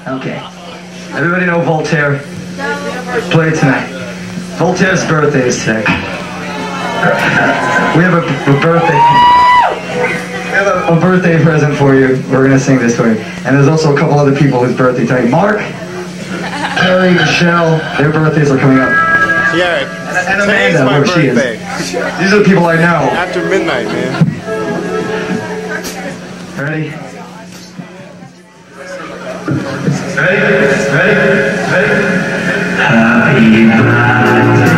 Okay. Everybody know Voltaire? Play it tonight. Voltaire's birthday is today. We have a birthday. We have a birthday present for you. We're gonna sing this for you. And there's also a couple other people whose birthday tonight. Mark, Carrie, Michelle, their birthdays are coming up. Yeah. And Amanda, where she is. These are the people I know. After midnight, man. Ready? Ready? Ready? Ready? Happy birthday.